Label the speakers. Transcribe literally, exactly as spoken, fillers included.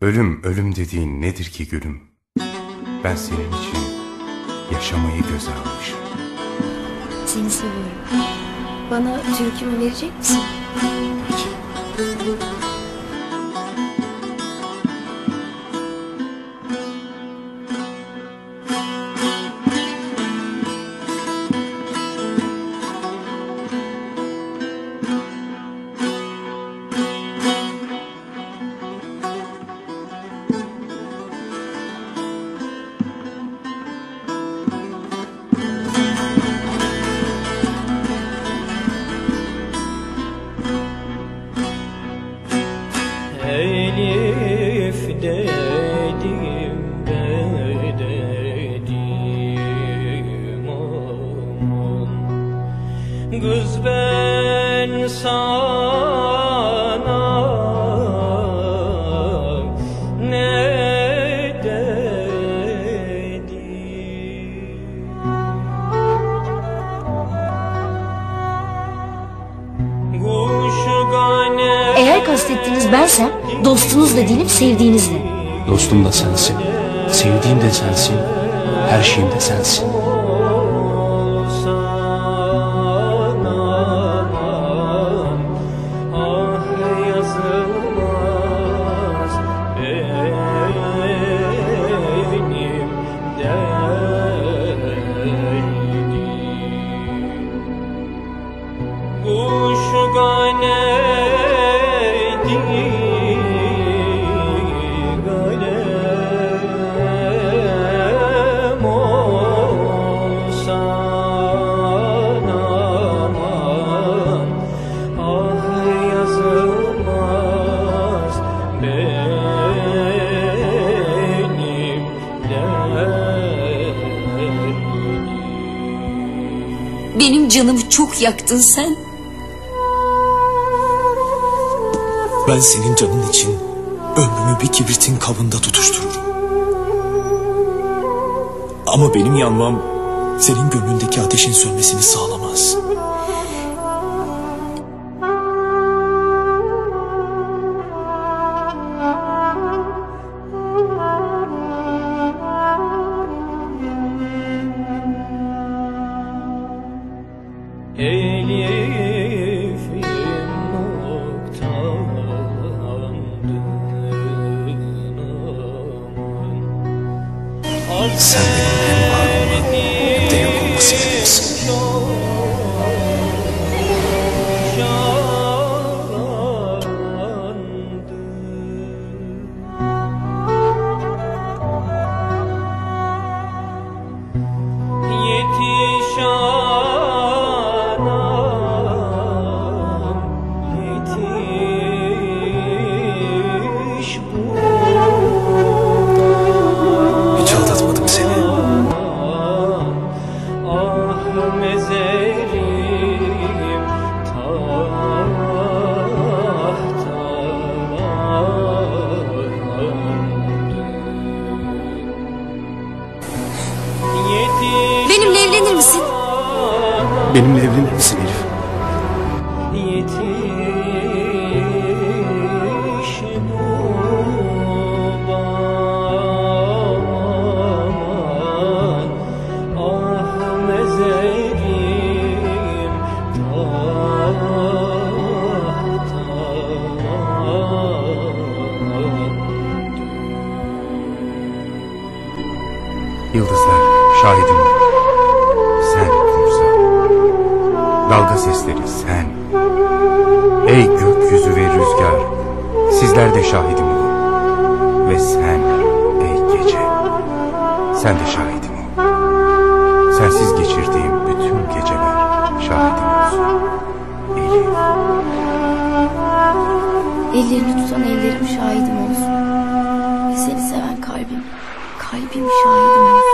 Speaker 1: Ölüm, ölüm dediğin nedir ki gülüm? Ben senin için yaşamayı göze almışım.
Speaker 2: Seni seviyorum. Bana türkümü verecek misin?
Speaker 1: Peki.
Speaker 3: Elif dedim de dedim aman, kız ben sana ne dedim? Kuş gane.
Speaker 2: Eğer kastettiğiniz bensem, dostunuz da değilim, sevdiğiniz de.
Speaker 4: Dostum da sensin, sevdiğim de sensin, her şeyim de sensin.
Speaker 2: Benim canımı çok yaktın sen.
Speaker 5: Ben senin canın için ömrümü bir kibritin kabında tutuştururum. Ama benim yanmam senin gönlündeki ateşin sönmesini sağlamaz.
Speaker 3: Elif'im noktalandın aman.
Speaker 5: Sen benim hem var olmam hem de yok olma sebebimsin. Hiç aldatmadım seni.
Speaker 2: Benimle evlenir misin?
Speaker 4: Benimle evlenir misin Elif?
Speaker 1: Yıldızlar şahidim. Sen kumsal. Dalga sesleri sen. Ey gökyüzü ve rüzgar, sizler de şahidim olun. Ve sen ey gece, sen de şahidim ol. Sensiz geçirdiğim bütün geceler şahidim olsun. Elif.
Speaker 2: Ellerini tutan ellerim şahidim olsun. Ve seni seven kalbim, kalbim şahidim olsun.